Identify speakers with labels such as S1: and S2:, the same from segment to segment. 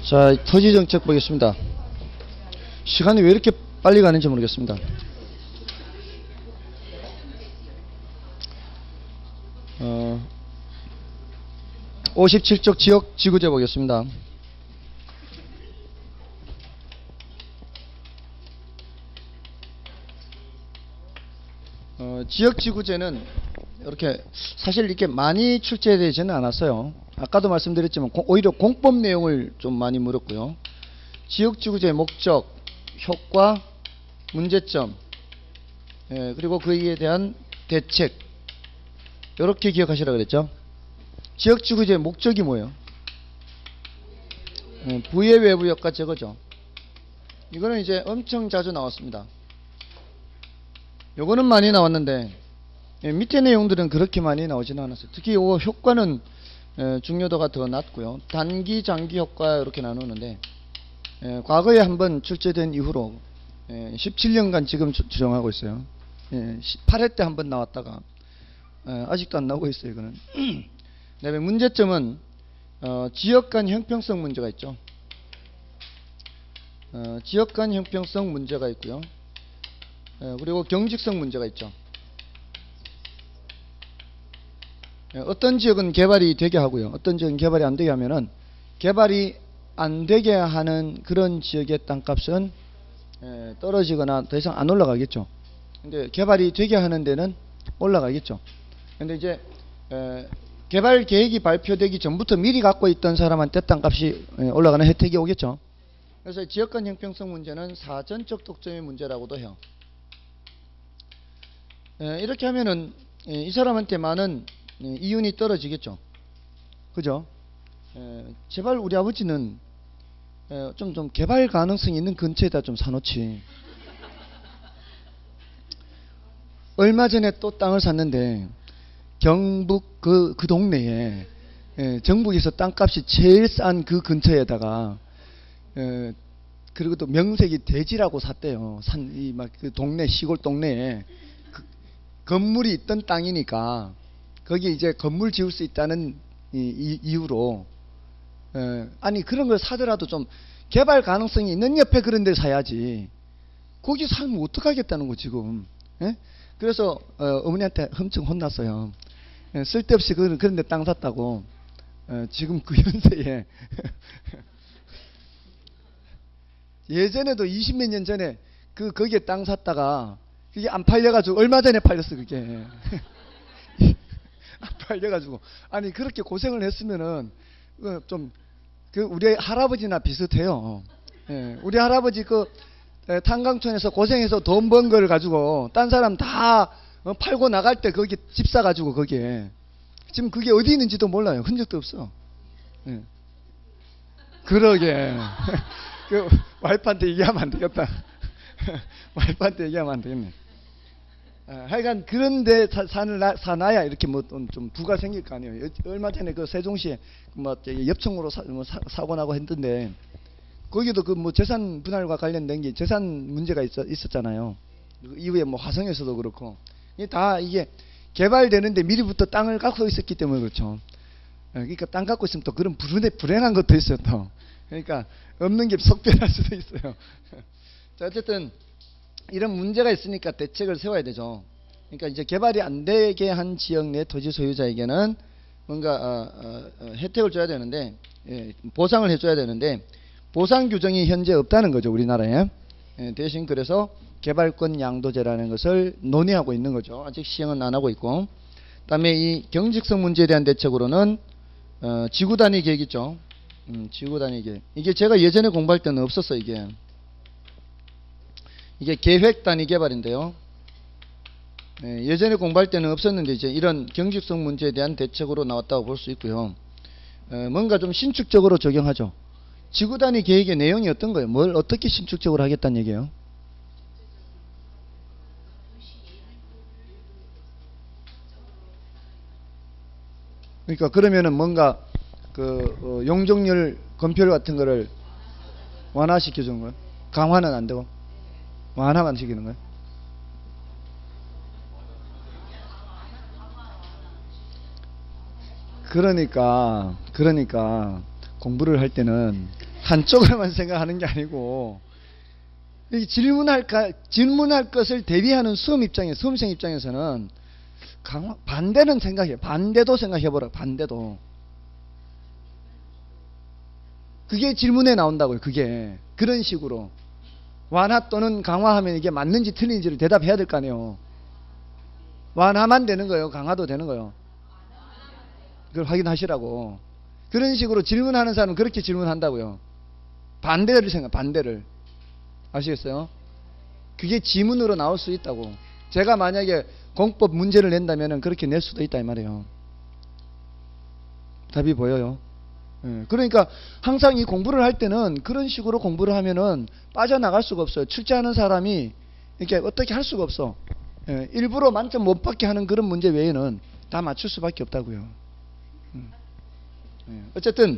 S1: 자, 토지정책 보겠습니다. 시간이 왜 이렇게 빨리 가는지 모르겠습니다. 57쪽 지역 지구제 보겠습니다. 지역 지구제는 이렇게 사실 이렇게 많이 출제되지는 않았어요. 아까도 말씀드렸지만 오히려 공법 내용을 좀 많이 물었고요. 지역 지구제의 목적, 효과, 문제점, 그리고 그에 대한 대책, 이렇게 기억하시라 그랬죠. 지역 지구제의 목적이 뭐예요? 부의 외부 효과 저거죠. 이거는 이제 엄청 자주 나왔습니다. 요거는 많이 나왔는데 밑에 내용들은 그렇게 많이 나오지는 않았어요. 특히 요 효과는 중요도가 더 낮고요. 단기, 장기 효과 이렇게 나누는데 과거에 한번 출제된 이후로 17년간 지금 추정하고 있어요. 8회 때 한번 나왔다가 아직도 안 나오고 있어요. 이거는. 그다음에 문제점은 지역 간 형평성 문제가 있죠. 지역 간 형평성 문제가 있고요. 그리고 경직성 문제가 있죠. 어떤 지역은 개발이 되게 하고요. 어떤 지역은 개발이 안 되게 하면은 개발이 안 되게 하는 그런 지역의 땅값은 떨어지거나 더 이상 안 올라가겠죠. 근데 개발이 되게 하는 데는 올라가겠죠. 근데 이제 개발 계획이 발표되기 전부터 미리 갖고 있던 사람한테 땅값이 올라가는 혜택이 오겠죠. 그래서 지역 간 형평성 문제는 사전적 독점의 문제라고도 해요. 이렇게 하면은 이 사람한테 많은 이윤이 떨어지겠죠. 그죠? 제발 우리 아버지는 좀 개발 가능성이 있는 근처에다 좀 사놓지. 얼마 전에 또 땅을 샀는데 경북 그 동네에 전국에서 땅값이 제일 싼 그 근처에다가 그리고 또 명색이 대지라고 샀대요. 그 동네 시골 동네에 건물이 있던 땅이니까 거기 이제 건물 지을 수 있다는 이유로 아니 그런 걸 사더라도 좀 개발 가능성이 있는 옆에 그런 데 사야지. 거기 살면 어떡하겠다는 거 지금. 그래서 어머니한테 엄청 혼났어요. 쓸데없이 그런 데 땅 샀다고. 지금 그 연세에 예전에도 20몇 년 전에 거기에 땅 샀다가 그게 안 팔려가지고 얼마 전에 팔렸어 그게. 안 팔려가지고 아니 그렇게 고생을 했으면은 좀 우리 할아버지나 비슷해요. 우리 할아버지 탄광촌에서 고생해서 돈 번 걸 가지고 딴 사람 다 팔고 나갈 때 거기 집 사가지고 거기에 지금 그게 어디 있는지도 몰라요. 흔적도 없어. 그러게. 그 와이프한테 얘기하면 안 되겠다. 와이프한테 얘기하면 안 되겠네. 하여간 그런데 사놔야 이렇게 뭐 좀 부가 생길 거 아니에요. 얼마 전에 그 세종시에 뭐 엽청으로 사고 나고 했던데 거기도 그 뭐 재산 분할과 관련된 게 재산 문제가 있었잖아요. 이후에 뭐 화성에서도 그렇고 다 이게 개발되는데 미리부터 땅을 갖고 있었기 때문에 그렇죠. 그러니까 땅 갖고 있으면 또 그런 불행한 것도 있어요 또. 그러니까 없는 게 속변할 수도 있어요. 자, 어쨌든 이런 문제가 있으니까 대책을 세워야 되죠. 그러니까 이제 개발이 안 되게 한 지역 내 토지 소유자에게는 뭔가 혜택을 줘야 되는데 보상을 해줘야 되는데 보상 규정이 현재 없다는 거죠 우리나라에. 대신 그래서 개발권 양도제라는 것을 논의하고 있는 거죠. 아직 시행은 안 하고 있고. 그다음에 이 경직성 문제에 대한 대책으로는 지구 단위 계획 있죠. 지구 단위 계획. 이게 제가 예전에 공부할 때는 없었어요. 이게 계획 단위 개발인데요. 예전에 공부할 때는 없었는데 이제 이런 경직성 문제에 대한 대책으로 나왔다고 볼 수 있고요. 뭔가 좀 신축적으로 적용하죠. 지구 단위 계획의 내용이 어떤 거예요? 뭘 어떻게 신축적으로 하겠다는 얘기예요? 그러니까 그러면은 뭔가 용적률 검표율 같은 거를 완화시켜 주는 거예요? 강화는 안 되고 완화만 시키는 거예요? 그러니까 공부를 할 때는 한쪽으로만 생각하는 게 아니고 이 질문할 것을 대비하는 수험생 입장에서는 반대는 생각해. 반대도 생각해보라. 반대도. 그게 질문에 나온다고요. 그게 그런 식으로 완화 또는 강화하면 이게 맞는지 틀린지를 대답해야 될 거 아니에요. 완화만 되는 거예요? 강화도 되는 거예요? 그걸 확인하시라고. 그런 식으로 질문하는 사람은 그렇게 질문한다고요. 반대를 아시겠어요? 그게 지문으로 나올 수 있다고. 제가 만약에 공법 문제를 낸다면 그렇게 낼 수도 있다 이 말이에요. 답이 보여요? 그러니까 항상 이 공부를 할 때는 그런 식으로 공부를 하면은 빠져나갈 수가 없어요. 출제하는 사람이 이렇게 어떻게 할 수가 없어. 일부러 만점 못 받게 하는 그런 문제 외에는 다 맞출 수밖에 없다고요. 어쨌든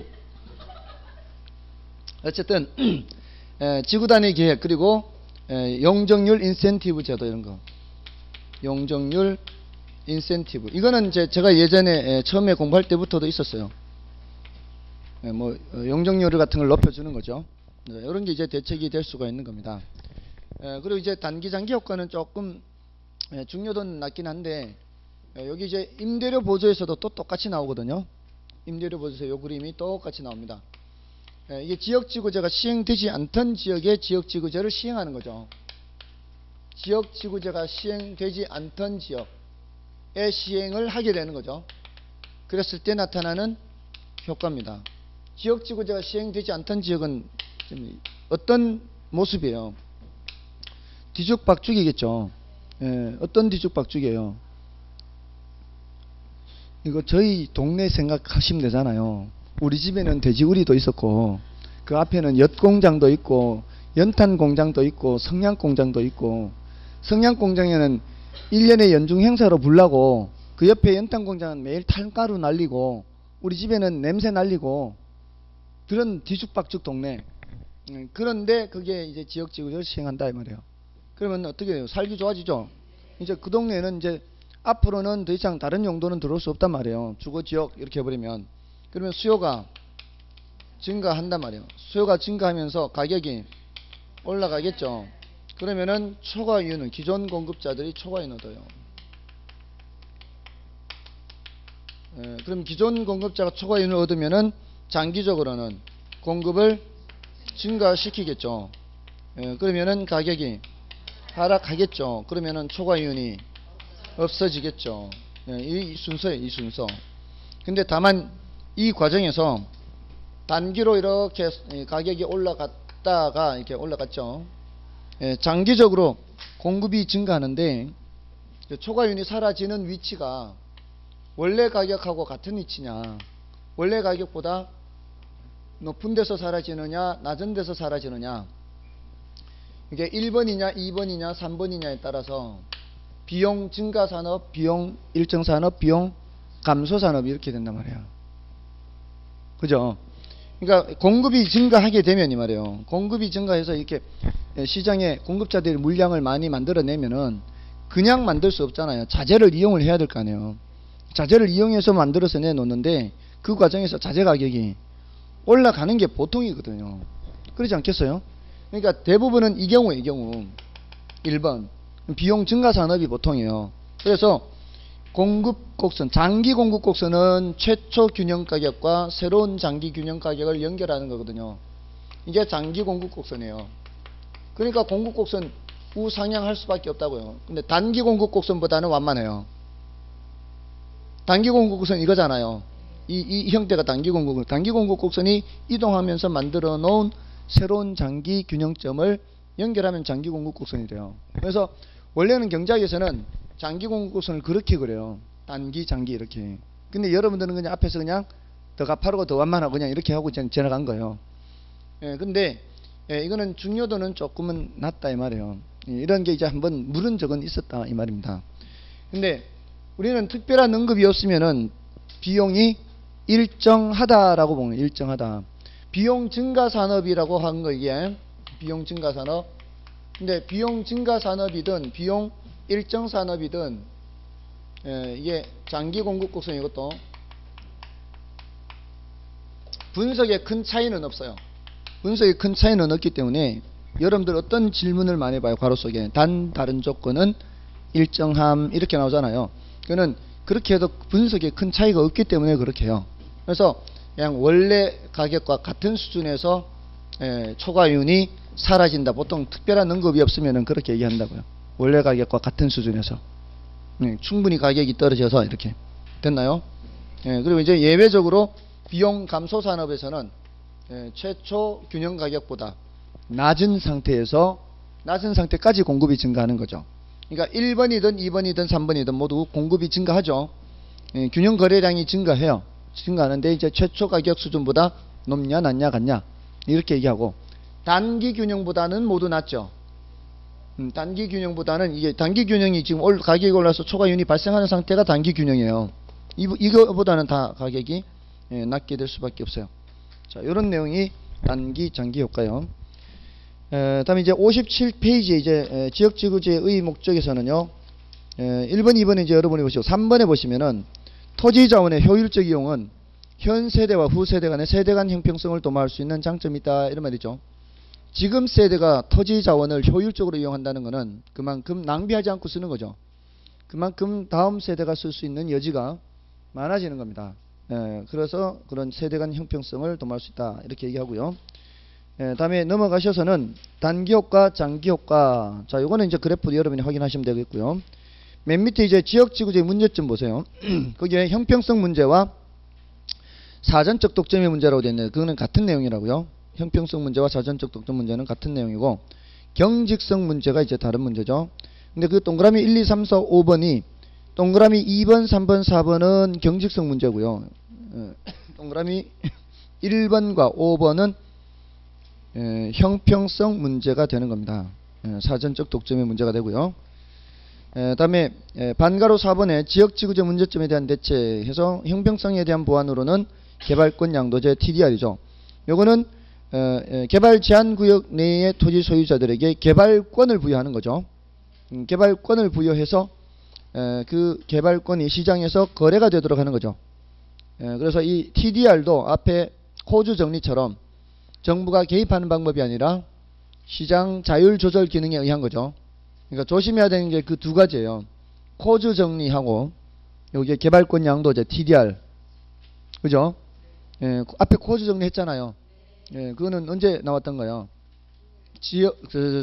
S1: 지구단위 계획 그리고 용적률 인센티브 제도 이런 거. 용적률 인센티브 이거는 제가 예전에 처음에 공부할 때부터도 있었어요. 용적률 같은 걸 높여주는 거죠. 이런 게 이제 대책이 될 수가 있는 겁니다. 그리고 이제 단기 장기 효과는 조금 중요도는 낮긴 한데 여기 이제 임대료 보조에서도 또 똑같이 나오거든요. 임대료 보조에서 요 그림이 똑같이 나옵니다. 이게 지역지구제가 시행되지 않던 지역에 지역지구제를 시행하는 거죠. 지역지구제가 시행되지 않던 지역에 시행을 하게 되는 거죠. 그랬을 때 나타나는 효과입니다. 지역지구제가 시행되지 않던 지역은 어떤 모습이에요? 뒤죽박죽이겠죠. 어떤 뒤죽박죽이에요? 이거 저희 동네 생각하시면 되잖아요. 우리 집에는 돼지우리도 있었고 그 앞에는 엿공장도 있고 연탄공장도 있고 성냥공장도 있고 성냥공장에는 1년에 연중 행사로 불라고 그 옆에 연탄공장은 매일 탄가루 날리고 우리 집에는 냄새 날리고 그런 뒤죽박죽 동네. 그런데 그게 이제 지역지구제를 시행한다 이 말이에요. 그러면 어떻게 해요? 살기 좋아지죠. 이제 그 동네는 이제 앞으로는 더 이상 다른 용도는 들어올 수 없단 말이에요. 주거지역 이렇게 해버리면. 그러면 수요가 증가한단 말이에요. 수요가 증가하면서 가격이 올라가겠죠. 그러면은 초과이윤은 기존 공급자들이 초과이윤 얻어요. 그럼 기존 공급자가 초과이윤을 얻으면은 장기적으로는 공급을 증가시키겠죠. 그러면은 가격이 하락하겠죠. 그러면은 초과이윤이 없어지겠죠. 이 순서예요. 이 순서. 근데 다만 이 과정에서 단기로 이렇게 가격이 올라갔다가 이렇게 올라갔죠. 장기적으로 공급이 증가하는데 초과이윤이 사라지는 위치가 원래 가격하고 같은 위치냐, 원래 가격보다 높은 데서 사라지느냐, 낮은 데서 사라지느냐, 이게 1번이냐, 2번이냐, 3번이냐에 따라서 비용 증가 산업, 비용 일정 산업, 비용 감소 산업이 이렇게 된단 말이에요. 그죠? 그러니까 공급이 증가하게 되면 이 말이에요. 공급이 증가해서 이렇게 시장에 공급자들이 물량을 많이 만들어내면은 그냥 만들 수 없잖아요. 자재를 이용을 해야 될 거 아니에요. 자재를 이용해서 만들어서 내놓는데 그 과정에서 자재 가격이 올라가는 게 보통이거든요. 그렇지 않겠어요? 그러니까 대부분은 이 경우 1번 비용 증가 산업이 보통이에요. 그래서 공급 곡선, 장기 공급 곡선은 최초 균형 가격과 새로운 장기 균형 가격을 연결하는 거거든요. 이게 장기 공급 곡선이에요. 그러니까 공급 곡선 우상향할 수밖에 없다고요. 근데 단기 공급 곡선보다는 완만해요. 단기 공급 곡선 이거잖아요. 이 형태가 단기 공급 곡선. 단기 공급 곡선이 이동하면서 만들어 놓은 새로운 장기 균형점을 연결하면 장기 공급 곡선이 돼요. 그래서 원래는 경제학에서는 장기 공급 곡선을 그렇게 그려요. 단기, 장기 이렇게. 근데 여러분들은 그냥 앞에서 그냥 더 가파르고 더 완만하고 그냥 이렇게 하고 지나간 거예요. 근데 이거는 중요도는 조금은 낮다 이 말이에요. 이런 게 이제 한번 물은 적은 있었다 이 말입니다. 근데 우리는 특별한 언급이 없으면은 비용이 일정하다라고 보면 일정하다. 비용 증가 산업이라고 한 거 이게 비용 증가 산업. 근데 비용 증가 산업이든 비용 일정 산업이든 이게 장기 공급 곡선 이것도 분석에 큰 차이는 없어요. 분석에 큰 차이는 없기 때문에 여러분들 어떤 질문을 많이 봐요. 괄호 속에 단 다른 조건은 일정함 이렇게 나오잖아요. 그거는 그렇게 해도 분석에 큰 차이가 없기 때문에 그렇게 해요. 그래서 그냥 원래 가격과 같은 수준에서 초과이윤이 사라진다. 보통 특별한 언급이 없으면 그렇게 얘기한다고요. 원래 가격과 같은 수준에서 충분히 가격이 떨어져서 이렇게 됐나요? 그리고 이제 예외적으로 비용 감소 산업에서는 최초 균형 가격보다 낮은 상태까지 공급이 증가하는 거죠. 그러니까 1번이든 2번이든 3번이든 모두 공급이 증가하죠. 균형 거래량이 증가하는데 이제 최초 가격 수준보다 높냐 낮냐 같냐 이렇게 얘기하고, 단기 균형보다는 모두 낮죠. 단기 균형보다는 이게 단기 균형이 지금 가격이 올라서 초과이윤이 발생하는 상태가 단기 균형이에요. 이거보다는 다 가격이 낮게 될 수밖에 없어요. 자, 이런 내용이 단기 장기 효과요. 다음에 이제 57페이지에 이제 지역지구제의 목적에서는요, 1번, 2번은 이제 여러분이 보시고 3번에 보시면은 토지 자원의 효율적 이용은 현 세대와 후 세대 간의 세대 간 형평성을 도모할 수 있는 장점이 있다 이런 말이죠. 지금 세대가 토지 자원을 효율적으로 이용한다는 것은 그만큼 낭비하지 않고 쓰는 거죠. 그만큼 다음 세대가 쓸 수 있는 여지가 많아지는 겁니다. 그래서 그런 세대 간 형평성을 도모할 수 있다 이렇게 얘기하고요. 다음에 넘어가셔서는 단기 효과, 장기 효과. 자, 요거는 이제 그래프 여러분이 확인하시면 되겠고요. 맨 밑에 이제 지역지구제 문제점 보세요. 거기에 형평성 문제와 사전적 독점의 문제라고 되어 있는데 그거는 같은 내용이라고요. 형평성 문제와 사전적 독점 문제는 같은 내용이고, 경직성 문제가 이제 다른 문제죠. 근데 그 동그라미 1, 2, 3, 4, 5번이 동그라미 2번, 3번, 4번은 경직성 문제고요. 동그라미 1번과 5번은 형평성 문제가 되는 겁니다. 사전적 독점의 문제가 되고요. 다음에 반가로 4번에 지역지구제 문제점에 대한 대체해서 형평성에 대한 보완으로는 개발권 양도제 TDR이죠. 요거는 개발 제한구역 내의 토지 소유자들에게 개발권을 부여하는 거죠. 개발권을 부여해서 그 개발권이 시장에서 거래가 되도록 하는 거죠. 그래서 이 TDR도 앞에 호주 정리처럼 정부가 개입하는 방법이 아니라 시장 자율 조절 기능에 의한 거죠. 그러니까 조심해야 되는 게 그 두 가지예요. 코주 정리하고 여기에 개발권 양도제 TDR. 그죠? 앞에 코주 정리 했잖아요. 그거는 언제 나왔던 거예요? 지역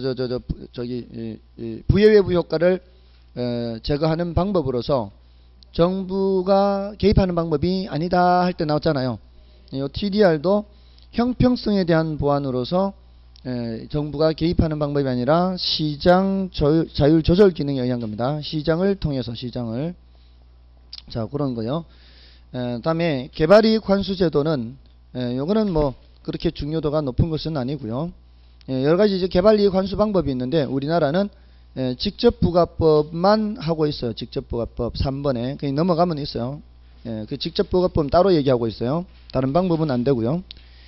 S1: 부예외부 효과를 제거하는 방법으로서 정부가 개입하는 방법이 아니다 할 때 나왔잖아요. 이 TDR도 형평성에 대한 보완으로서 정부가 개입하는 방법이 아니라 시장 자율 조절 기능에 의한 겁니다. 시장을 통해서 시장을. 자, 그런 거요. 다음에 개발이익 환수 제도는 요거는 뭐 그렇게 중요도가 높은 것은 아니고요. 여러 가지 이제 개발이익 환수 방법이 있는데 우리나라는 직접부가법만 하고 있어요. 직접부가법 3번에 그냥 넘어가면 있어요. 그 직접부가법 따로 얘기하고 있어요. 다른 방법은 안 되고요.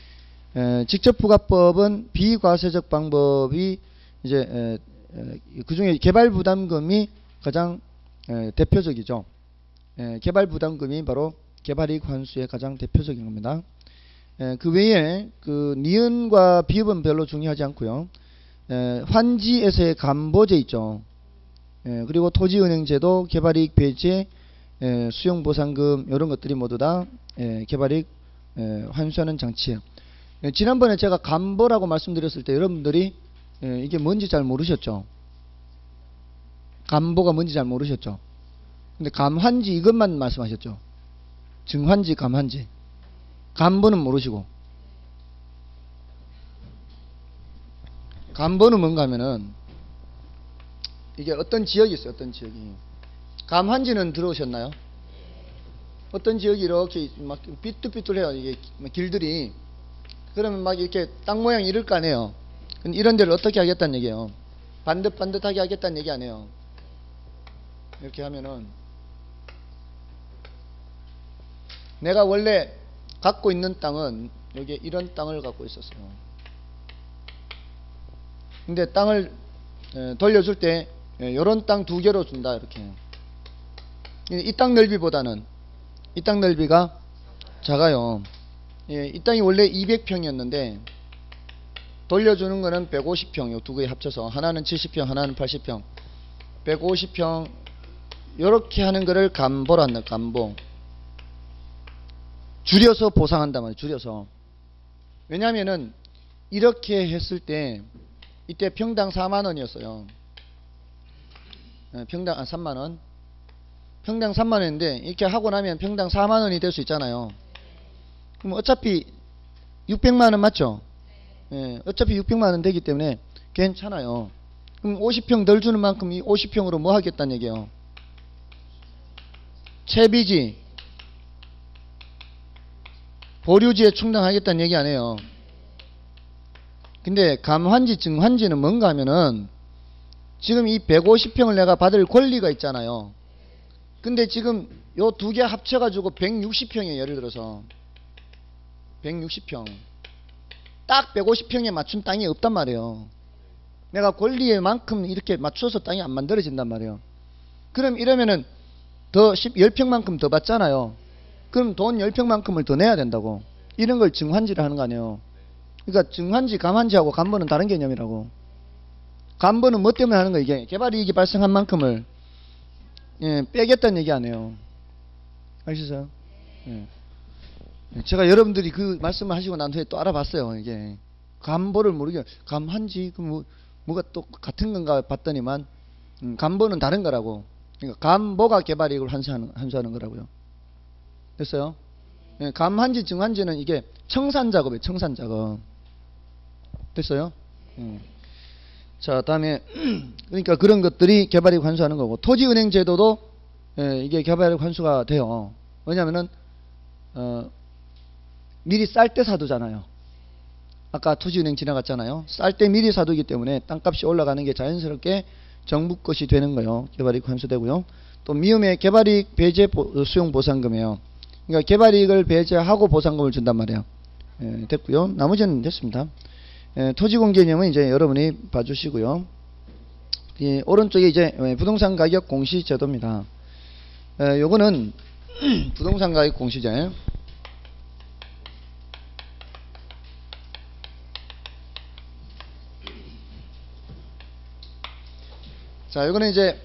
S1: 직접부가법은 비과세적 방법이 이제 그 중에 개발부담금이 가장 대표적이죠. 개발부담금이 바로 개발이익 환수의 가장 대표적인 겁니다. 그 외에 그 니은과 비읍은 별로 중요하지 않고요. 환지에서의 감보제 있죠. 그리고 토지은행제도, 개발이익 배제, 수용보상금 이런 것들이 모두 다 개발이익 환수하는 장치예요. 지난번에 제가 감보라고 말씀드렸을 때 여러분들이 이게 뭔지 잘 모르셨죠. 감보가 뭔지 잘 모르셨죠. 근데 감환지 이것만 말씀하셨죠. 증환지, 감환지. 감보는 모르시고. 감보는 뭔가 하면은 이게 어떤 지역이 있어요. 어떤 지역이. 감환지는 들어오셨나요? 어떤 지역이 이렇게 막 삐뚤삐뚤해요. 이게 길들이. 그러면 막 이렇게 땅 모양이 이럴 거 아니에요. 근데 이런 데를 어떻게 하겠다는 얘기예요. 반듯반듯하게 하겠다는 얘기 아니에요. 이렇게 하면은 내가 원래 갖고 있는 땅은 여기에 이런 땅을 갖고 있었어요. 근데 땅을 돌려줄 때 이런 땅 두 개로 준다 이렇게. 이 땅 넓이보다는 이 땅 넓이가 작아요. 이 땅이 원래 200평이었는데 돌려주는 거는 150평, 요 두 개 합쳐서 하나는 70평, 하나는 80평, 150평 요렇게 하는 거를 감보란다. 감보. 줄여서 보상한단 말이에요. 줄여서. 왜냐하면은 이렇게 했을 때 이때 평당 4만 원이었어요. 평당 3만 원. 평당 3만 원인데 이렇게 하고 나면 평당 4만 원이 될 수 있잖아요. 그럼 어차피 600만 원 맞죠? 예, 어차피 600만 원 되기 때문에 괜찮아요. 그럼 50평 덜 주는 만큼 이 50평으로 뭐 하겠다는 얘기예요? 채비지, 보류지에 충당하겠다는 얘기 아니에요. 근데 감환지, 증환지는 뭔가 하면은 지금 이 150평을 내가 받을 권리가 있잖아요. 근데 지금 요 두 개 합쳐가지고 160평이에요. 예를 들어서 160평. 딱 150평에 맞춘 땅이 없단 말이에요. 내가 권리에 만큼 이렇게 맞춰서 땅이 안 만들어진단 말이에요. 그럼 이러면은 더 10평만큼 더 받잖아요. 그럼 돈 10평만큼을 더 내야 된다고. 이런 걸 증환지를 하는 거 아니에요. 그러니까 증환지, 감환지하고 감보는 다른 개념이라고. 감보는 뭐 때문에 하는 거? 이게 개발이익이 발생한 만큼을 빼겠다는 얘기 아니에요. 아시죠? 예. 제가 여러분들이 그 말씀을 하시고 난 후에 또 알아봤어요. 이게 감보를 모르게 감환지 뭐가 또 같은 건가 봤더니만 감보는 다른 거라고. 그러니까 감보가 개발이익을 환수하는 거라고요. 됐어요? 예, 감환지, 증환지는 이게 청산작업이에요. 청산작업. 됐어요? 자, 다음에 그러니까 그런 것들이 개발이익 환수하는 거고, 토지은행 제도도 이게 개발이익 환수가 돼요. 왜냐면은 미리 쌀 때 사두잖아요. 아까 토지은행 지나갔잖아요. 쌀 때 미리 사두기 때문에 땅값이 올라가는 게 자연스럽게 정부 것이 되는 거예요. 개발이익 환수되고요. 또 미음의 개발이익 배제 수용 보상금이에요. 그러니까 개발이익을 배제하고 보상금을 준단 말이에요. 됐고요. 나머지는 됐습니다. 토지공 개념은 이제 여러분이 봐주시고요. 오른쪽에 이제 부동산 가격 공시 제도입니다. 요거는 부동산 가격 공시제. 자, 이거는 이제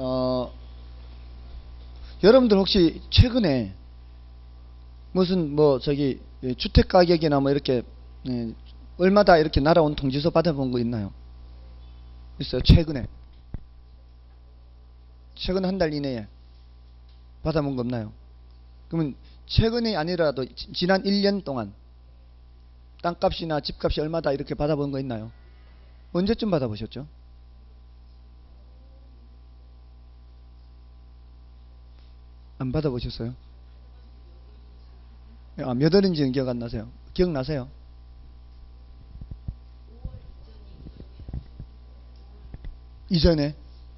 S1: 여러분들 혹시 최근에 무슨 주택 가격이나 뭐 이렇게 얼마다 이렇게 날아온 통지서 받아본 거 있나요? 있어요? 최근 한 달 이내에 받아본 거 없나요? 그러면 최근이 아니라도 지난 1년 동안 땅값이나 집값이 얼마다 이렇게 받아본 거 있나요? 언제쯤 받아보셨죠? 안 받아보셨어요? 몇 월인지는 기억 안 나세요? 기억나세요? 이전에?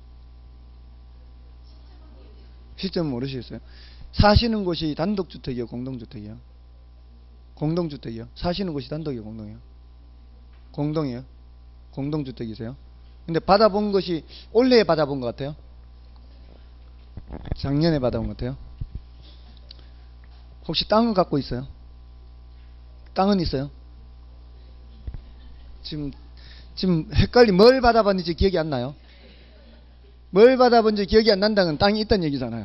S1: 시점은 모르시겠어요? 사시는 곳이 단독주택이요? 공동주택이요? 공동주택이요? 사시는 곳이 단독이요? 공동이요? 공동이요? 공동주택이세요? 근데 받아본 것이 올해 받아본 것 같아요? 작년에 받아본 것 같아요? 혹시 땅을 갖고 있어요? 땅은 있어요? 지금 헷갈리 뭘 받아봤는지 기억이 안 나요? 뭘 받아본지 기억이 안 난다는 건 땅이 있다는 얘기잖아요.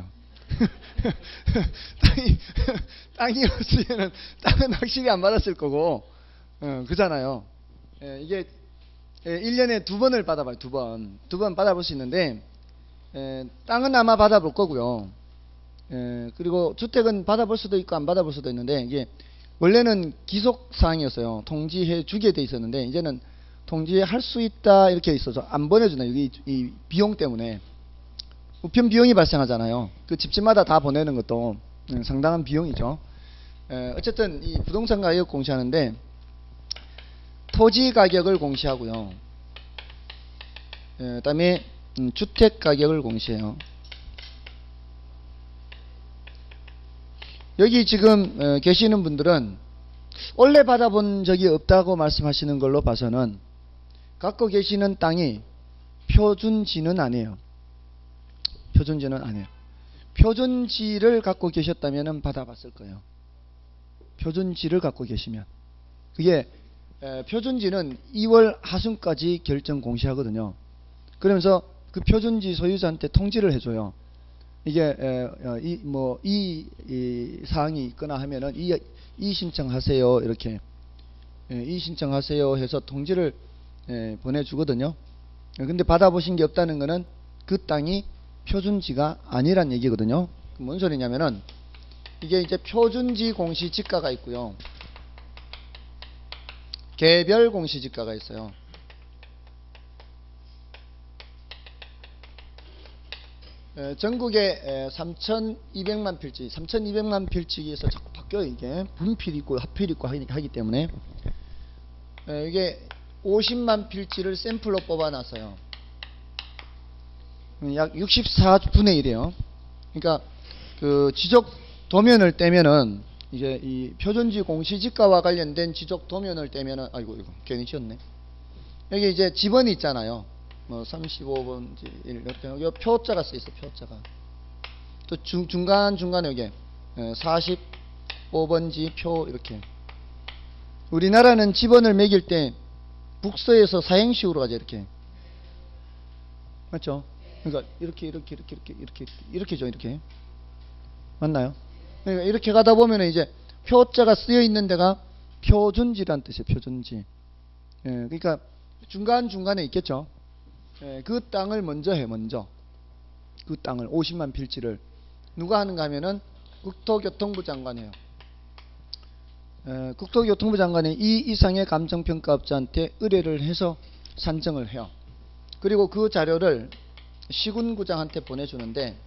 S1: 땅이 없으면 땅은 확실히 안 받았을 거고, 그잖아요. 이게 1년에 2번을 받아봐요. 2번 받아볼 수 있는데, 땅은 아마 받아볼 거고요. 그리고 주택은 받아볼 수도 있고 안 받아볼 수도 있는데, 이게 원래는 기속사항이었어요. 통지해 주게 돼 있었는데 이제는 통지할 수 있다 이렇게 있어서 안 보내주나요? 이 비용 때문에 우편 비용이 발생하잖아요. 그 집집마다 다 보내는 것도 상당한 비용이죠. 어쨌든 이 부동산 가격 공시하는데 토지 가격을 공시하고요. 그다음에 주택 가격을 공시해요. 여기 지금 계시는 분들은 원래 받아본 적이 없다고 말씀하시는 걸로 봐서는 갖고 계시는 땅이 표준지는 아니에요. 표준지는 아니에요. 표준지를 갖고 계셨다면 받아봤을 거예요. 표준지를 갖고 계시면. 그게 표준지는 2월 하순까지 결정 공시하거든요. 그러면서 그 표준지 소유자한테 통지를 해줘요. 이게 이 사항이 있거나 하면은 이 신청하세요, 이렇게 이 신청하세요 해서 통지를 보내주거든요. 근데 받아보신 게 없다는 거는 그 땅이 표준지가 아니란 얘기거든요. 뭔 소리냐면은 이게 이제 표준지 공시지가가 있고요, 개별 공시지가가 있어요. 전국에 3,200만 필지, 3,200만 필지에서 자꾸 바뀌어요. 이게 분필 있고 합필 있고 하기 때문에 이게 50만 필지를 샘플로 뽑아놨어요. 약 64분의 1이에요. 그러니까 그 지적 도면을 떼면은 이제 이 표준지 공시지가와 관련된 지적 도면을 떼면은, 아이고 이거 괜히 지었네. 여기 이제 지번이 있잖아요. 뭐 35번지 이렇게 여기 표자가 쓰여 있어. 표자가 또 중간중간에 여기 45번지 표 이렇게. 우리나라는 지번을 매길 때 북서에서 사행식으로 가죠. 이렇게 맞죠? 그러니까 이렇게죠. 이렇게 맞나요? 그러니까 이렇게 가다 보면 이제 표자가 쓰여 있는 데가 표준지란 뜻이에요. 표준지. 그러니까 중간중간에 있겠죠. 그 땅을 먼저 해. 먼저 그 땅을 50만 필지를 누가 하는가 하면은 국토교통부 장관이 해요. 국토교통부 장관이 이 이상의 감정평가업자한테 의뢰를 해서 산정을 해요. 그리고 그 자료를 시군구장한테 보내주는데,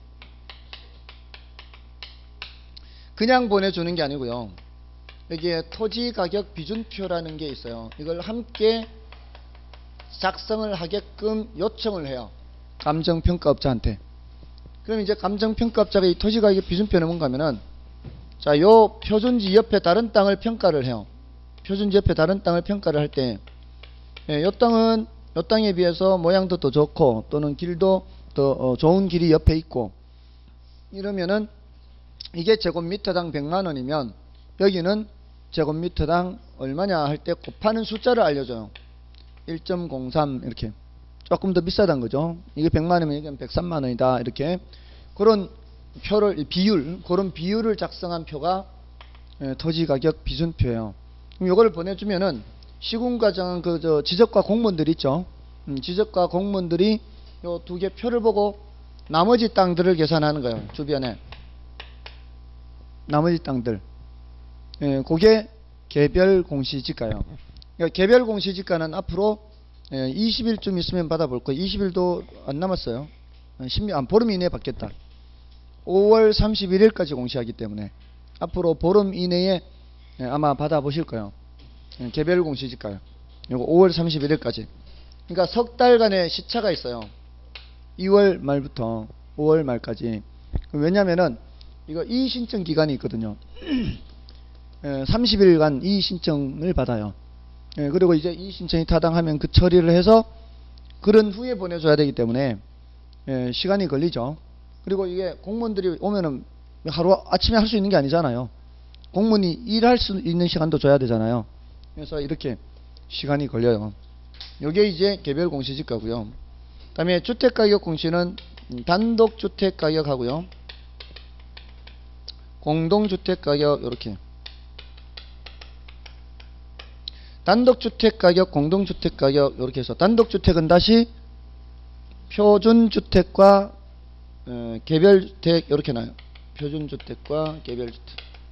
S1: 그냥 보내주는 게 아니고요, 여기에 토지가격 비준표라는 게 있어요. 이걸 함께 작성을 하게끔 요청을 해요. 감정평가업자한테. 그럼 이제 감정평가업자가 이 토지가격 비준표는 뭔가 하면은, 자, 요 표준지 옆에 다른 땅을 평가를 해요. 표준지 옆에 다른 땅을 평가를 할 때, 요 땅은 요 땅에 비해서 모양도 더 좋고, 또는 길도 더 좋은 길이 옆에 있고, 이러면은 이게 제곱미터당 100만원이면 여기는 제곱미터당 얼마냐 할 때 곱하는 숫자를 알려줘요. 1.03 이렇게. 조금 더 비싸단 거죠. 이게 100만원이면 이게 103만원이다 이렇게. 그런 표를, 그런 비율을 작성한 표가 토지가격 비준표예요. 그럼 요거를 보내주면은 시군과장은 지적과 공무원들 있죠. 지적과 공무원들이 요 두 개 표를 보고 나머지 땅들을 계산하는 거예요. 주변에 나머지 땅들. 그게 개별 공시지가예요. 그러니까 개별 공시지가는 앞으로 20일쯤 있으면 받아볼 거예요. 20일도 안 남았어요. 보름 이내에 받겠다. 5월 31일까지 공시하기 때문에 앞으로 보름 이내에 아마 받아보실 거예요. 개별 공시지가요. 이거 5월 31일까지. 그러니까 석 달간의 시차가 있어요. 2월 말부터 5월 말까지. 왜냐면은 이거 이의신청 기간이 있거든요. 30일간 이의신청을 받아요. 그리고 이제 이의신청이 타당하면 그 처리를 해서 그런 후에 보내줘야 되기 때문에 시간이 걸리죠. 그리고 이게 공무원들이 오면은 하루 아침에 할 수 있는 게 아니잖아요. 공무원이 일할 수 있는 시간도 줘야 되잖아요. 그래서 이렇게 시간이 걸려요. 요게 이제 개별 공시지가고요. 그다음에 주택가격 공시는 단독주택가격하고요, 공동주택가격 이렇게. 단독주택가격, 공동주택가격 이렇게 해서 단독주택은 다시 표준주택과 개별주택 이렇게 나요. 표준주택과 개별주택.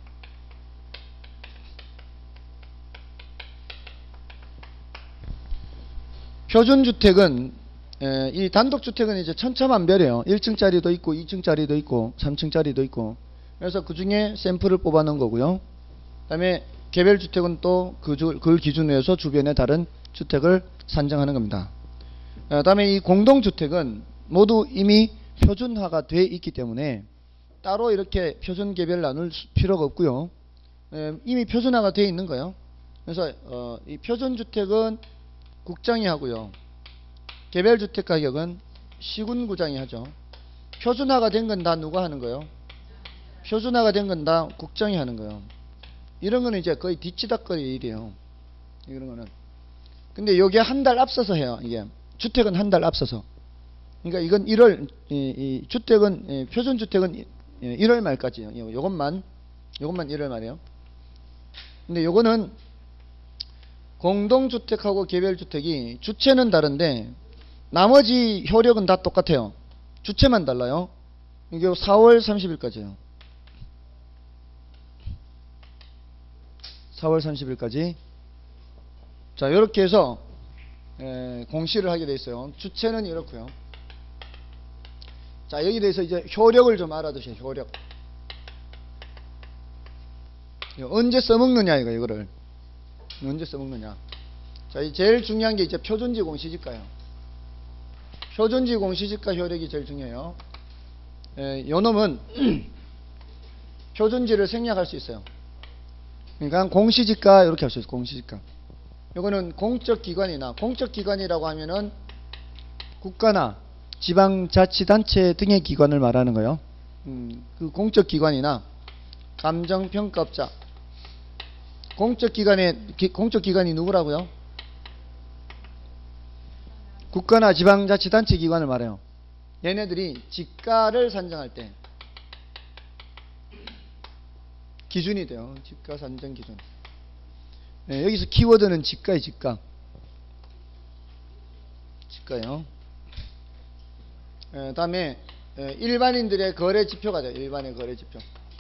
S1: 표준주택은 이 단독주택은 이제 천차만별이에요. 1층짜리도 있고 2층짜리도 있고 3층짜리도 있고. 그래서 그 중에 샘플을 뽑아 놓은 거고요. 그 다음에 개별주택은 또 그걸 기준으로 해서 주변의 다른 주택을 산정하는 겁니다. 그 다음에 이 공동주택은 모두 이미 표준화가 돼 있기 때문에 따로 이렇게 표준 개별 나눌 필요가 없고요. 이미 표준화가 돼 있는 거예요. 그래서 이 표준주택은 국장이 하고요, 개별주택 가격은 시군구장이 하죠. 표준화가 된 건 다 누가 하는 거예요? 표준화가 된 건 다 국장이 하는 거예요. 이런 거는 이제 거의 뒤치다거리 일이에요. 이런 거는. 근데 요게 한 달 앞서서 해요. 이게 주택은 한 달 앞서서. 그러니까 이건 1월 이 주택은 표준 주택은 1월 말까지요. 요것만 1월 말이에요. 근데 요거는 공동주택하고 개별주택이 주체는 다른데 나머지 효력은 다 똑같아요. 주체만 달라요. 이게 4월 30일까지예요. 4월 30일까지. 자, 이렇게 해서 공시를 하게 돼 있어요. 주체는 이렇고요. 자, 여기 대해서 이제 효력을 좀 알아두세요. 효력. 언제 써먹느냐 이거를. 언제 써먹느냐. 자, 제일 중요한 게 이제 표준지 공시지가예요. 표준지 공시지가 효력이 제일 중요해요. 요 놈은 표준지를 생략할 수 있어요. 그러니까 공시지가 이렇게 할 수 있어요. 공시지가. 요거는 공적기관이나, 공적기관이라고 하면은 국가나 지방자치단체 등의 기관을 말하는 거예요. 그 공적기관이나 감정평가업자. 공적기관이 누구라고요? 국가나 지방자치단체 기관을 말해요. 얘네들이 지가를 산정할 때 기준이 돼요. 지가 산정 기준. 여기서 키워드는 지가예요. 지가요. 다음에 일반인들의 거래 지표가 돼요. 일반의 거래 지표.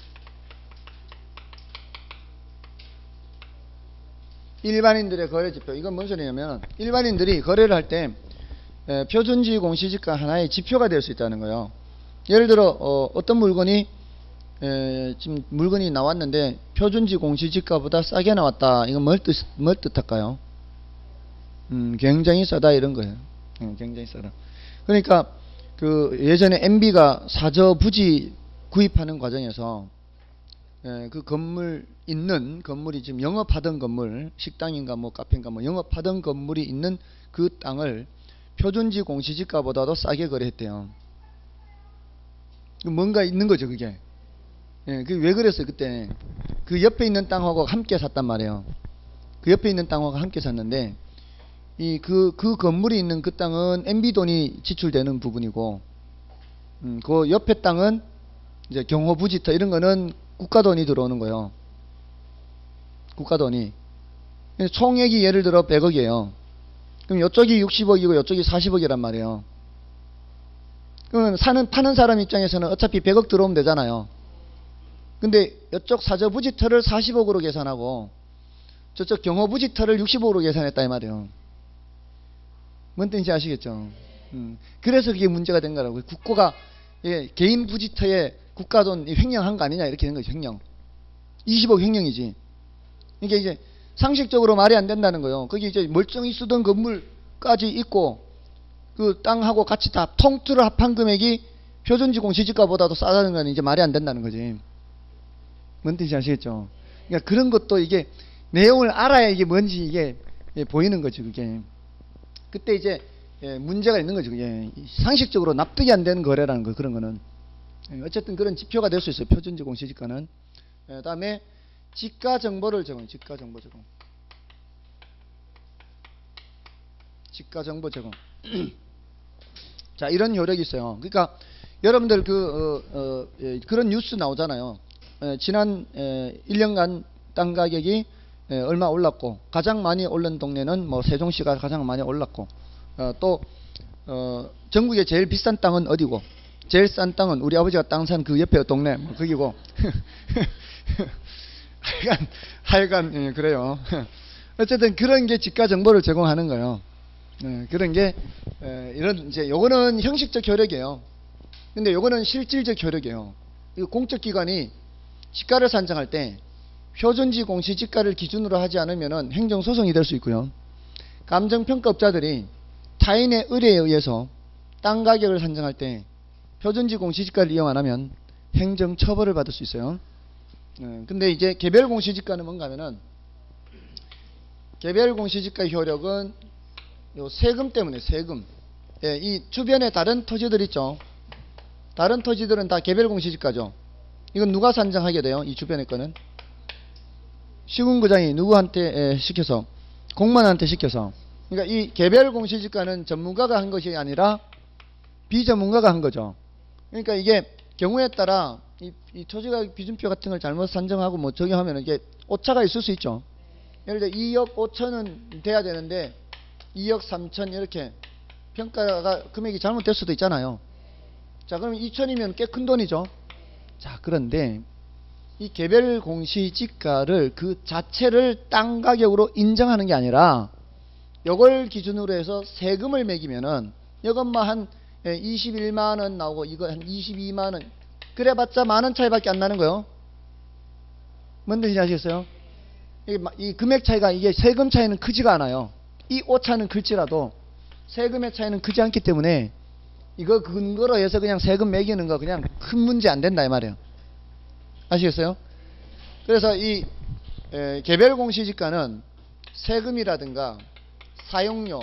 S1: 일반인들의 거래 지표. 이건 뭔 소리냐면 일반인들이 거래를 할 때 표준지 공시지가 하나의 지표가 될 수 있다는 거예요. 예를 들어 어떤 물건이 지금 물건이 나왔는데 표준지 공시지가보다 싸게 나왔다. 이건 뭘 뜻할까요? 굉장히 싸다 이런 거예요. 굉장히 싸다. 그러니까 그 예전에 MB가 사저 부지 구입하는 과정에서 그 건물 있는 건물이 지금 영업하던 건물, 식당인가 뭐 카페인가 뭐 영업하던 건물이 있는 그 땅을 표준지 공시지가보다도 싸게 거래했대요. 뭔가 있는 거죠, 그게. 그게 왜 그랬어요, 그때. 그 옆에 있는 땅하고 함께 샀단 말이에요. 그 옆에 있는 땅하고 함께 샀는데, 그 건물이 있는 그 땅은 MB 돈이 지출되는 부분이고, 그 옆에 땅은 이제 경호부지터 이런 거는 국가 돈이 들어오는 거예요. 국가 돈이. 총액이 예를 들어 100억이에요. 그럼 이쪽이 60억이고 이쪽이 40억이란 말이에요. 그러면 파는 사람 입장에서는 어차피 100억 들어오면 되잖아요. 근데 이쪽 사저부지터를 40억으로 계산하고 저쪽 경호부지터를 60억으로 계산했다 이 말이에요. 뭔 뜻인지 아시겠죠? 그래서 그게 문제가 된 거라고요. 국고가 개인 부지터에 국가돈 횡령한 거 아니냐 이렇게 된 거죠. 횡령. 20억 횡령이지. 이게 이제 상식적으로 말이 안 된다는 거예요. 거기 이제 멀쩡히 쓰던 건물까지 있고 그 땅하고 같이 다 통틀어 합한 금액이 표준지 공시지가보다도 싸다는 건 이제 말이 안 된다는 거지. 뭔 뜻인지 아시겠죠? 그러니까 그런 것도 이게 내용을 알아야 이게 뭔지 이게 보이는 거죠. 그게. 그때 이제 문제가 있는 거죠. 그게. 상식적으로 납득이 안 되는 거래라는 거 그런 거는. 어쨌든 그런 지표가 될 수 있어요. 표준지 공시지가는. 다음에 지가 정보를 제공. 지가 정보 제공. 지가 정보 제공. 자, 이런 효력이 있어요. 그러니까 여러분들 그런 뉴스 나오잖아요. 지난 1년간 땅 가격이 얼마 올랐고 가장 많이 오른 동네는 뭐 세종시가 가장 많이 올랐고 또 전국에 제일 비싼 땅은 어디고 제일 싼 땅은 우리 아버지가 땅 산 그 옆에 동네 뭐 거기고 하여간 그래요. 어쨌든 그런 게 지가 정보를 제공하는 거예요. 그런 게 이런 이제 요거는 형식적 효력이에요. 근데 요거는 실질적 효력이에요. 이 공적 기관이 지가를 산정할 때 표준지 공시지가를 기준으로 하지 않으면은 행정소송이 될 수 있고요. 감정평가업자들이 타인의 의뢰에 의해서 땅 가격을 산정할 때 표준지 공시지가를 이용 안 하면 행정처벌을 받을 수 있어요. 근데 이제 개별 공시지가는 뭔가 하면은 개별 공시지가 효력은 요 세금 때문에 세금. 이 주변에 다른 토지들 있죠. 다른 토지들은 다 개별 공시지가죠. 이건 누가 산정하게 돼요? 이 주변의 거는 시군구장이 누구한테 시켜서 공무원한테 시켜서. 그러니까 이 개별 공시지가는 전문가가 한 것이 아니라 비전문가가 한 거죠. 그러니까 이게 경우에 따라 이 토지가격 기준표 같은 걸 잘못 산정하고 뭐 적용하면 이게 오차가 있을 수 있죠. 예를 들어 2억 5천은 돼야 되는데 2억 3천 이렇게 평가가 금액이 잘못될 수도 있잖아요. 자, 그럼 2천이면 꽤 큰 돈이죠. 자, 그런데 이 개별 공시지가를 그 자체를 땅 가격으로 인정하는 게 아니라 이걸 기준으로 해서 세금을 매기면은 이것만 한 21만원 나오고 이거 한 22만원 그래봤자 만원 차이밖에 안 나는 거예요. 뭔 뜻인지 아시겠어요? 이 금액 차이가 이게 세금 차이는 크지가 않아요. 이 오차는 클지라도 세금의 차이는 크지 않기 때문에 이거 근거로 해서 그냥 세금 매기는 거 그냥 큰 문제 안 된다 이 말이에요. 아시겠어요? 그래서 이 개별 공시지가는 세금이라든가 사용료,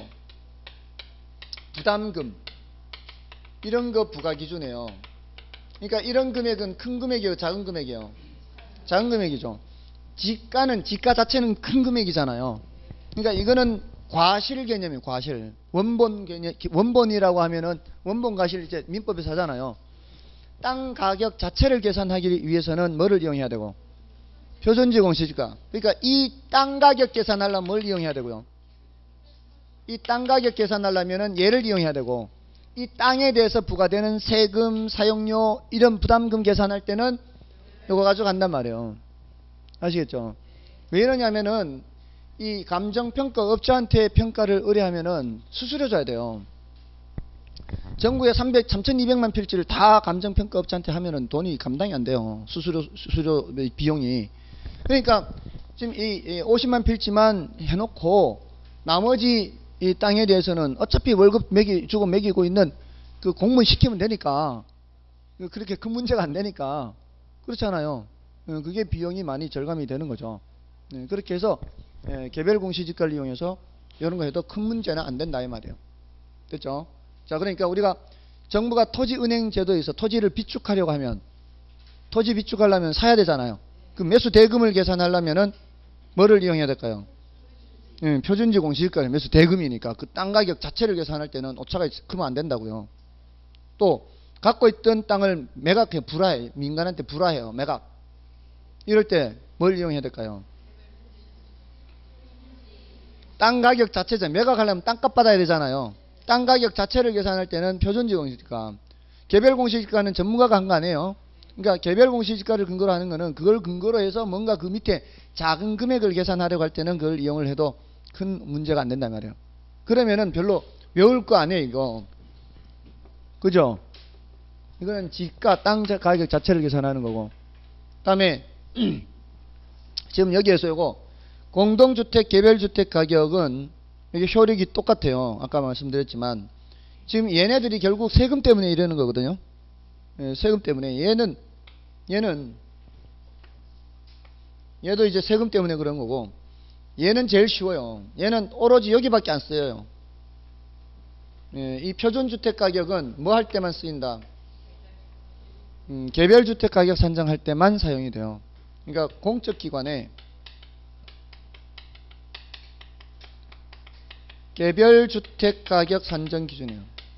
S1: 부담금 이런 거 부과 기준이에요. 그러니까 이런 금액은 큰 금액이에요, 작은 금액이에요? 작은 금액이죠. 지가는 지가 자체는 큰 금액이잖아요. 그러니까 이거는 과실 개념이에요. 과실. 원본 개념. 원본이라고 하면은 원본 과실 이제 민법에서 하잖아요. 땅 가격 자체를 계산하기 위해서는 뭐를 이용해야 되고? 표준지 공시지가. 그러니까 이 땅 가격 계산하려면 뭘 이용해야 되고요? 이 땅 가격 계산하려면은 얘를 이용해야 되고, 이 땅에 대해서 부과되는 세금, 사용료 이런 부담금 계산할 때는 이거 가지고 간단 말이에요. 아시겠죠? 왜 이러냐면은 이 감정평가 업자한테 평가를 의뢰하면은 수수료 줘야 돼요. 전국에 3200만 필지를 다 감정평가 업자한테 하면은 돈이 감당이 안 돼요. 수수료 비용이. 그러니까 지금 이 50만 필지만 해놓고 나머지 이 땅에 대해서는 어차피 월급 주고 매기고 있는 그 공무원 시키면 되니까 그렇게 큰 문제가 안 되니까 그렇잖아요. 그게 비용이 많이 절감이 되는 거죠. 그렇게 해서 개별 공시지가를 이용해서 이런 거 해도 큰 문제는 안 된다 이 말이에요. 됐죠? 자, 그러니까 우리가 정부가 토지은행 제도에서 토지를 비축하려고 하면 토지 비축하려면 사야 되잖아요. 그 매수 대금을 계산하려면은 뭐를 이용해야 될까요? 표준지 공시지가 매수 대금이니까 그 땅 가격 자체를 계산할 때는 오차가 크면 안 된다고요. 또 갖고 있던 땅을 매각해 불화해 민간한테 불화해요. 매각. 이럴 때 뭘 이용해야 될까요? 땅 가격 자체죠. 매각하려면 땅값 받아야 되잖아요. 땅 가격 자체를 계산할 때는 표준지 공시지가. 개별 공시지가는 전문가가 한 거 아니에요. 그러니까 개별 공시지가를 근거로 하는 거는 그걸 근거로 해서 뭔가 그 밑에 작은 금액을 계산하려고 할 때는 그걸 이용을 해도 큰 문제가 안 된단 말이에요. 그러면은 별로 외울 거 아니에요, 이거. 그죠? 이거는 지가 땅 가격 자체를 계산하는 거고. 그다음에 지금 여기에서 이거 공동주택 개별주택 가격은 이게 효력이 똑같아요. 아까 말씀드렸지만 지금 얘네들이 결국 세금 때문에 이러는 거거든요. 세금 때문에 얘도 이제 세금 때문에 그런 거고, 얘는 제일 쉬워요. 얘는 오로지 여기밖에 안 쓰여요. 이 표준주택 가격은 뭐 할 때만 쓰인다? 개별주택 가격 산정할 때만 사용이 돼요. 그러니까 공적기관에 개별주택 가격 산정 기준이에요.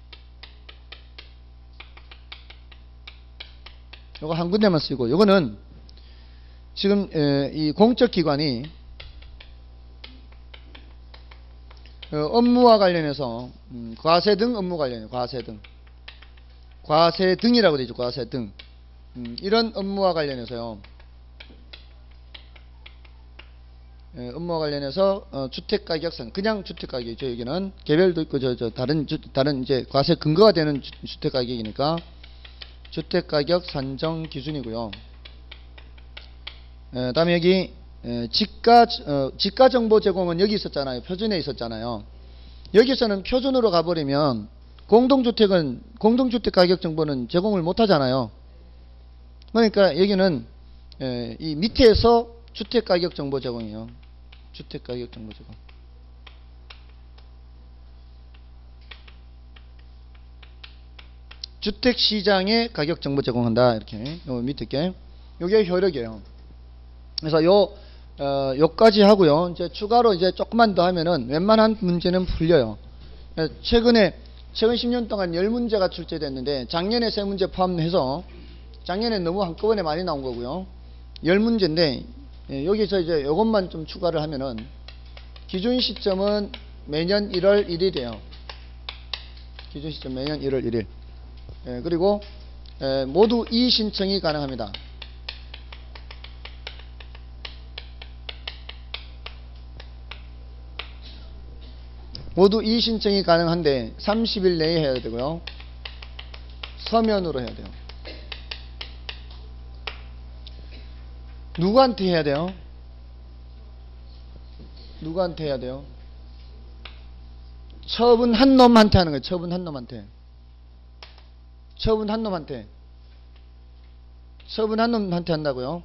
S1: 요거 한 군데만 쓰이고, 요거는 지금 이 공적기관이 업무와 관련해서 과세 등 업무 관련해요. 과세 등이라고 되죠. 과세 등. 이런 업무와 관련해서요. 업무와 관련해서 주택가격상 그냥 주택가격이죠. 여기는 개별도 있고 다른 이제 과세 근거가 되는 주택가격이니까 주택가격 산정 기준이고요. 다음에 여기 지가 정보 제공은 여기 있었잖아요. 표준에 있었잖아요. 여기서는 표준으로 가버리면 공동주택은 공동주택 가격 정보는 제공을 못 하잖아요. 그러니까 여기는 이 밑에서 주택가격 정보 제공이에요. 주택가격 정보 제공. 주택시장의 가격정보 제공한다. 이렇게 요 밑에 게 요게 효력이에요. 그래서 요 요까지 하고요. 이제 추가로 이제 조금만 더 하면은 웬만한 문제는 풀려요. 최근 10년 동안 10문제가 출제됐는데 작년에 3문제 포함해서 작년에 너무 한꺼번에 많이 나온 거고요. 10문제인데 여기서 이제 요것만 좀 추가를 하면은 기준 시점은 매년 1월 1일이에요. 기준 시점 매년 1월 1일. 그리고 모두 이의 신청이 가능합니다. 모두 이의 신청이 가능한데 30일 내에 해야 되고요. 서면으로 해야 돼요. 누구한테 해야 돼요? 누구한테 해야 돼요? 처분 한 놈한테 하는 거예요. 처분 한 놈한테. 처분 한 놈한테. 처분 한 놈한테 한다고요.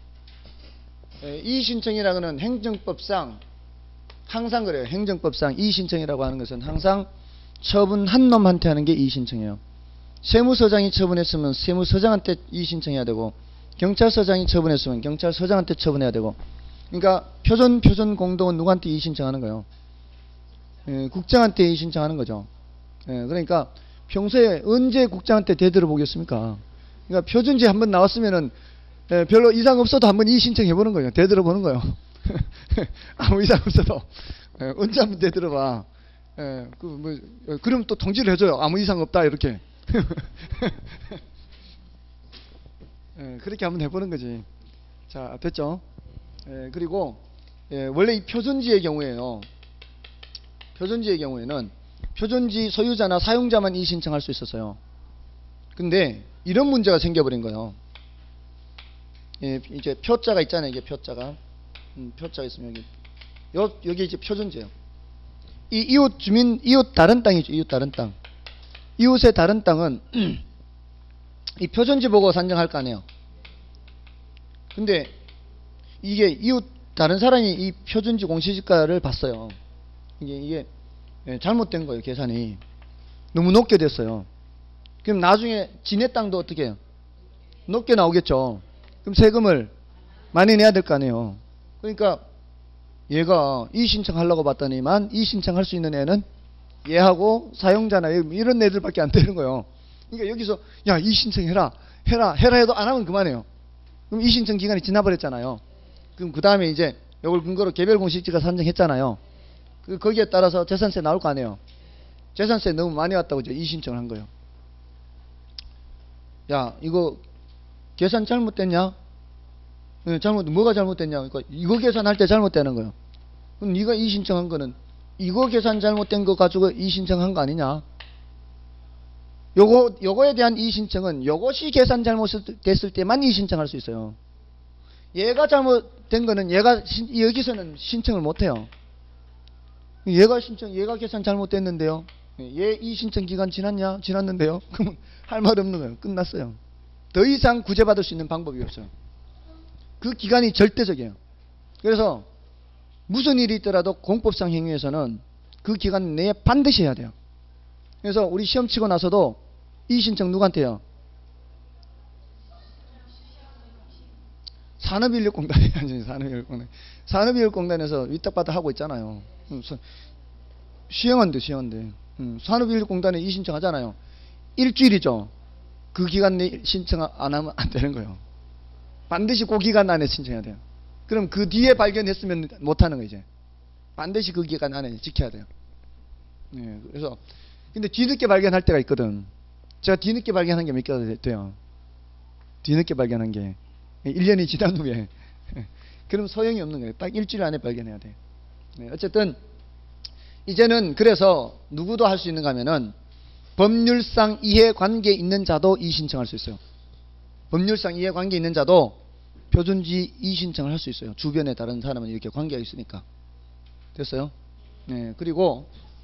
S1: 이의 신청이라고는 행정법상 항상 그래요. 행정법상 이의 신청이라고 하는 것은 항상 처분 한 놈한테 하는 게 이의 신청이에요. 세무서장이 처분했으면 세무서장한테 이의 신청해야 되고, 경찰서장이 처분했으면 경찰서장한테 처분해야 되고. 그러니까 표준 공동은 누구한테 이의 신청하는 거예요? 국장한테 이의 신청하는 거죠. 그러니까 평소에 언제 국장한테 대들어 보겠습니까? 그러니까 표준지 한번 나왔으면은 별로 이상 없어도 한번 이의 신청해 보는 거예요. 대들어 보는 거예요. 아무 이상 없어도 언제 한번 대들어봐. 그럼 또 통지를 해줘요. 아무 이상 없다 이렇게. 그렇게 한번 해보는 거지. 자, 됐죠? 그리고 원래 이 표준지의 경우에요. 표준지의 경우에는 표준지 소유자나 사용자만 이의 신청할 수 있었어요. 근데 이런 문제가 생겨버린 거예요. 이제 표자가 있잖아요. 이게 표자가. 표자가 있으면 여기 이제 표준지예요. 이 이웃 다른 땅이죠. 이웃 다른 땅. 이웃의 다른 땅은 이 표준지 보고 산정할 거 아니에요. 근데 이게 이웃 다른 사람이 이 표준지 공시지가를 봤어요. 이게 잘못된 거예요. 계산이 너무 높게 됐어요. 그럼 나중에 지네 땅도 어떻게 해요? 높게 나오겠죠. 그럼 세금을 많이 내야 될 거 아니에요. 그러니까 얘가 이의 신청하려고 봤더니만 이의 신청할 수 있는 애는 얘하고 사용자나 이런 애들밖에 안 되는 거예요. 그러니까 여기서 야 이의 신청해라 해도 안 하면 그만해요. 그럼 이의 신청 기간이 지나버렸잖아요. 그럼 그 다음에 이제 이걸 근거로 개별 공시지가 산정했잖아요. 거기에 따라서 재산세 나올 거 아니에요. 재산세 너무 많이 왔다고 이제 이의 신청을 한 거예요. 야 이거 계산 잘못됐냐? 뭐가 잘못됐냐? 그러니까 이거 계산할 때 잘못되는 거예요. 그럼 네가 이의 신청한 거는 이거 계산 잘못된 거 가지고 이의 신청한 거 아니냐? 요거에 대한 이의 신청은 요것이 계산 잘못됐을 때만 이의 신청할 수 있어요. 얘가 잘못된 거는 얘가 여기서는 신청을 못 해요. 얘가 계산 잘못됐는데요. 얘 이의 신청 기간 지났냐? 지났는데요. 그러면 할 말 없는 거예요. 끝났어요. 더 이상 구제받을 수 있는 방법이 없어요. 그 기간이 절대적이에요. 그래서 무슨 일이 있더라도 공법상 행위에서는 그 기간 내에 반드시 해야 돼요. 그래서 우리 시험 치고 나서도 이의 신청 누구한테 해요? 산업인력공단에 해야지. 산업인력공단에서 위탁받아 하고 있잖아요. 시행한대. 산업인력공단에 이의 신청하잖아요. 일주일이죠. 그 기간 내에 신청 안 하면 안 되는 거예요. 반드시 그 기간 안에 신청해야 돼요. 그럼 그 뒤에 발견했으면 못하는 거예요. 이제 반드시 그 기간 안에 지켜야 돼요. 그래서 근데 뒤늦게 발견할 때가 있거든. 제가 뒤늦게 발견한 게 몇 개가 돼요. 뒤늦게 발견한 게 1년이 지난 후에 그럼 소용이 없는 거예요. 딱 일주일 안에 발견해야 돼요. 어쨌든 이제는 그래서 누구도 할 수 있는가 하면은 법률상 이해관계 있는 자도 이의 신청할 수 있어요. 법률상 이해관계 있는 자도 표준지 이의 신청을 할 수 있어요. 주변에 다른 사람은 이렇게 관계가 있으니까. 됐어요? 그리고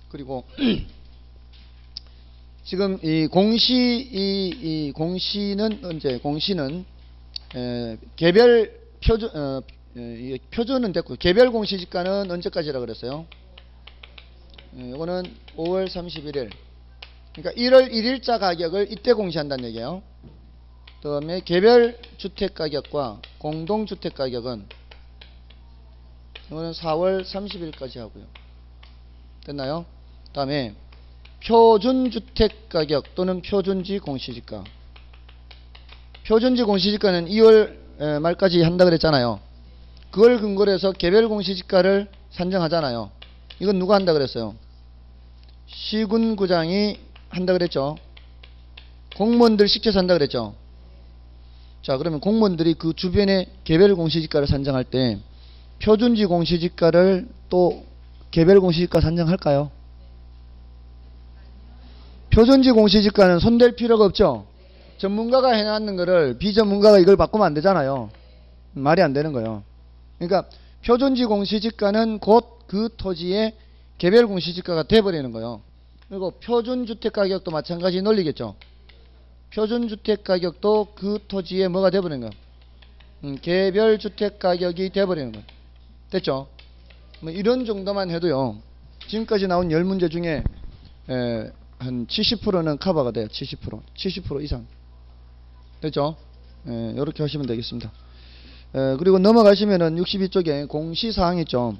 S1: 지금 이 공시는 개별 표준은 됐고 개별 공시지가는 언제까지라 그랬어요? 이거는 5월 31일. 그러니까 1월 1일자 가격을 이때 공시한다는 얘기예요. 그 다음에 개별 주택 가격과 공동주택 가격은 이거는 4월 30일까지 하고요. 됐나요? 다음에 표준주택가격 또는 표준지 공시지가. 표준지 공시지가는 2월 말까지 한다 그랬잖아요. 그걸 근거로 해서 개별 공시지가를 산정하잖아요. 이건 누가 한다 그랬어요? 시군구장이 한다 그랬죠. 공무원들 시켜서 한다 그랬죠. 자, 그러면 공무원들이 그 주변에 개별 공시지가를 산정할 때 표준지 공시지가를 또 개별 공시지가 산정할까요? 표준지 공시지가는 손댈 필요가 없죠. 전문가가 해놨는 거를 비전문가가 이걸 바꾸면 안 되잖아요. 말이 안 되는 거예요. 그러니까 표준지 공시지가는 곧 그 토지의 개별 공시지가가 돼버리는 거예요. 그리고 표준주택가격도 마찬가지 논리겠죠. 표준주택가격도 그 토지에 뭐가 돼버리는 거예요? 개별주택가격이 돼버리는 거예요. 됐죠? 뭐 이런 정도만 해도요. 지금까지 나온 10문제 중에 한 70%는 커버가 돼요. 70% 이상. 됐죠? 이렇게 하시면 되겠습니다. 그리고 넘어가시면은 62쪽에 공시사항 있죠.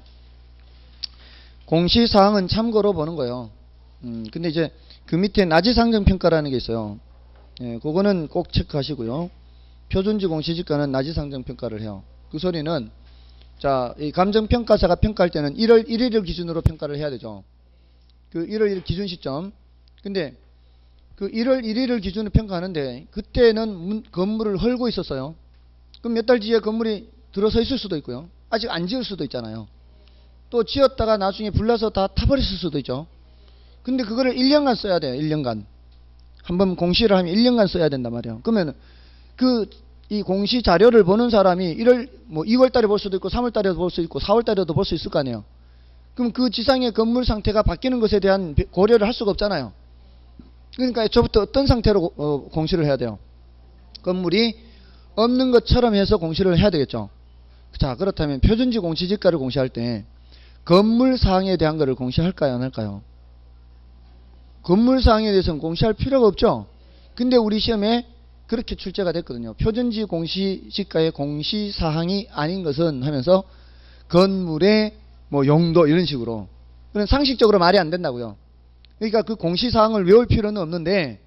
S1: 공시사항은 참고로 보는 거예요. 근데 이제 그 밑에 나지상정평가라는 게 있어요. 그거는 꼭 체크하시고요. 표준지 공시지가는 나지상정평가를 해요. 그 소리는 자, 이 감정평가사가 평가할 때는 1월 1일을 기준으로 평가를 해야 되죠. 그 1월 1일 기준 시점. 근데 그 1월 1일을 기준으로 평가하는데 그때는 건물을 헐고 있었어요. 그럼 몇 달 뒤에 건물이 들어서 있을 수도 있고요. 아직 안 지을 수도 있잖아요. 또 지었다가 나중에 불나서 다 타버렸을 수도 있죠. 근데 그거를 1년간 써야 돼요. 1년간. 한번 공시를 하면 1년간 써야 된단 말이에요. 그러면 이 공시 자료를 보는 사람이 2월 달에 볼 수도 있고 3월 달에도 볼 수 있고 4월 달에도 볼 수 있을 거 아니에요. 그럼 그 지상의 건물 상태가 바뀌는 것에 대한 고려를 할 수가 없잖아요. 그러니까 애초부터 어떤 상태로 공시를 해야 돼요? 건물이 없는 것처럼 해서 공시를 해야 되겠죠. 자, 그렇다면 표준지 공시지가를 공시할 때 건물 사항에 대한 것을 공시할까요? 안 할까요? 건물 사항에 대해서는 공시할 필요가 없죠. 근데 우리 시험에 그렇게 출제가 됐거든요. 표준지 공시지가의 공시사항이 아닌 것은 하면서 건물의 뭐 용도 이런 식으로. 그건 상식적으로 말이 안 된다고요. 그러니까 그 공시사항을 외울 필요는 없는데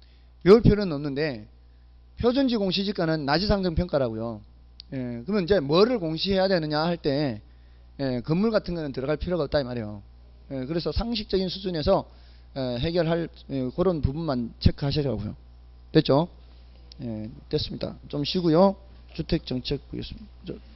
S1: 표준지 공시지가는 나지상정평가라고요. 그러면 이제 뭐를 공시해야 되느냐 할 때 건물 같은 거는 들어갈 필요가 없다 이 말이에요. 그래서 상식적인 수준에서 해결할 그런 부분만 체크하시라고요. 됐죠? 됐습니다. 좀 쉬고요. 주택정책 보겠습니다.